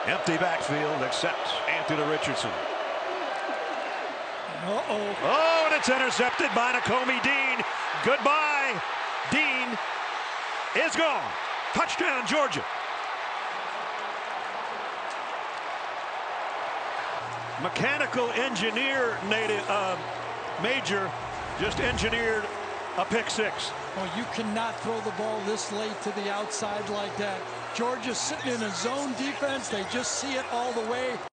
Empty backfield, accepts Anthony Richardson. Oh, and it's intercepted by Nakobe Dean. Goodbye. Dean is gone. Touchdown, Georgia. Mechanical engineer major just engineered a pick six. Well, you cannot throw the ball this late to the outside like that. Georgia's sitting in a zone defense. They just see it all the way.